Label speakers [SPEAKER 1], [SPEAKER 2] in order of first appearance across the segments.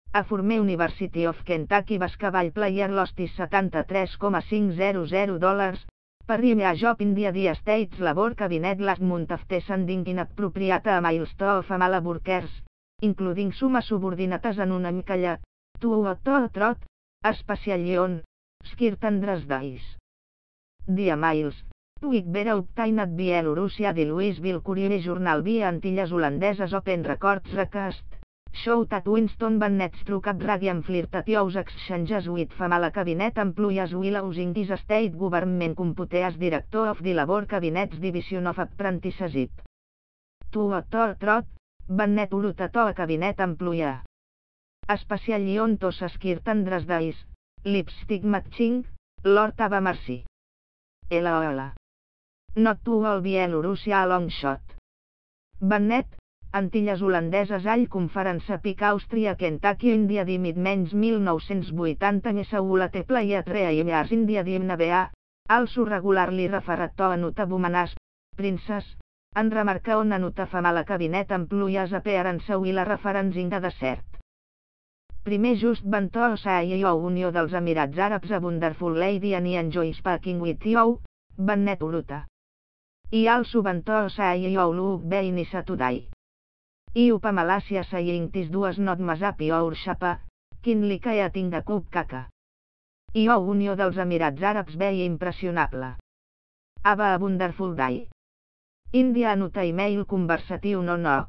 [SPEAKER 1] A former University of Kentucky Basketball Player lost $73,500. Per job in the States Labor Cabinet last month after sending inappropriate emails to female workers, including some subordinates anonymically, to trot, especially on certain days. The emails, which were obtained at Bielorussia the Louisville Courier-Journal via Antilles Holandeses Open Records request, show that Winston Bennett struck up and flirtatious exchanges with female cabinet employees while using his state government compute as director of the Labor Cabinet's Division of Apprenticeship. To trot, Bennett urged to a cabinet employee, especially on those certain days, lipstick matching, Lord have mercy. LOL. Not to all Bielorussia a long shot. Bennett, Antilles Holandeses all Conference Pic Austria Kentucky India di mid-menys 1980 Mesaulate Play 3 years India di NBA, also regularly referred to a notable princess, en remarcar on a nota female cabinet employees appearance while referencing a desert. Primer just van to say Unió dels Emirats Àrabs a Wonderful Lady and enjoy speaking with you, Bennett Uruta. I also van to say look very nice today. I upa Malaysia saying tis dues not mas happy or xapa, quin li caia tinga cup caca. I Unió dels Emirats Àrabs very impressionable. Have a wonderful day. India nota email conversatiu no not.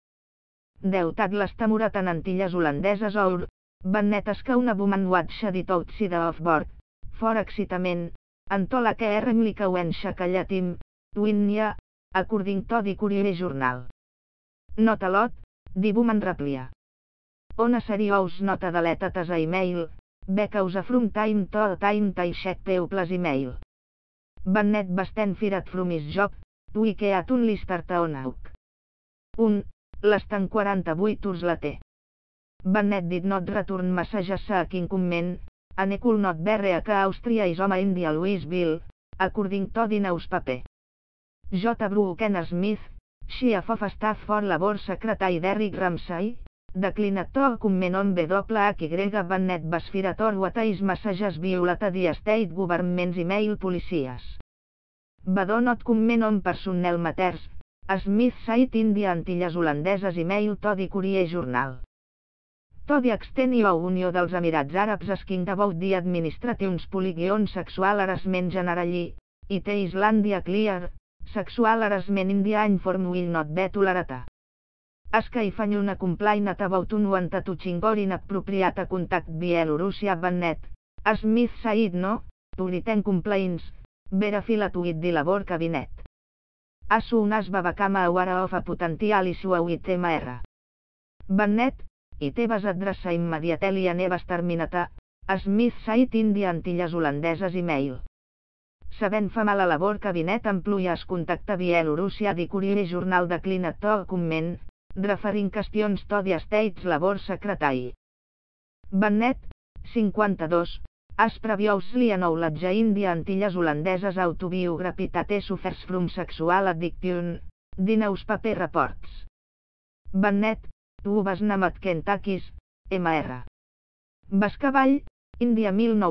[SPEAKER 1] Deutat l'estamurat en Antilles Holandeses or, Bennett es que una woman watched it outside of work, for excitament, en to la que li cauen xacallatim, Winnia, according to the Courier-Journal. Not a lot, the woman replia. On a serious nota deleted as a email, because from time to time I check people's email. Bennett bastant fired from his job, we can't only start on out. 1. L'estan 48 hours later. Bennett did not return messages seeking comment, and could not be que Austria is home in the Louisville, according to the newspaper. J. Brucken Smith, Chief of Staff for Labor Secretary Derrick Ramsay, declined to comment on WHY Bennett was fired or what his messages violated the state government's email policies. But do not comment on personnel matters, Smith said in the Antilles Holandeses email to the Courier-Journal. To the extent Unió dels Emirats Àrabs asking about the administration's policy sexual harassment generally, it is Islandia clear, sexual harassment in the uniform will not be tolerated. Ask if anyone complained about unwanted touching or inappropriate contact Bielorussia Bennett, Smith said no, to written complaints, were filed with the Labor Cabinet. As soon as they became aware of a potential issue with MR. Bennett, it was addressed immediately and was terminated, Smith said in the Antilles Holandeses email. 7 female Labor Cabinet employees contact Bielorussia the Courier-Journal declined to comment, referring questions to the state's Labor Secretary. Bennett, 52, as previously acknowledged in the Antilles Holandeses autobiography that suffers from sexual addiction, the newspaper reports. Bennett, who was named Kentucky's Mr. Basketball, India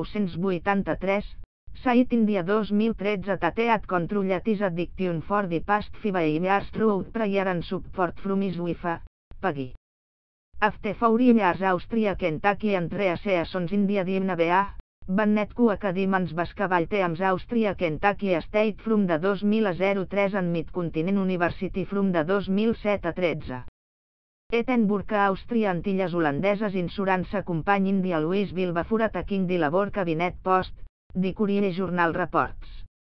[SPEAKER 1] 1983, said in the 2013 that he had controlled his addiction for the past 5 years through prayer and support from his wife, Peggy. After 4 years Austria Kentucky and 3 seasons in the NBA, Bennett coached men's basketball teams Austria Kentucky State from the 2003 and Mid-Continent University from the 2007-13. Edinburgh Austria Antilles Holandeses Insurance Company in the Louisville before attacking the Labor Cabinet post, the Courier-Journal reports.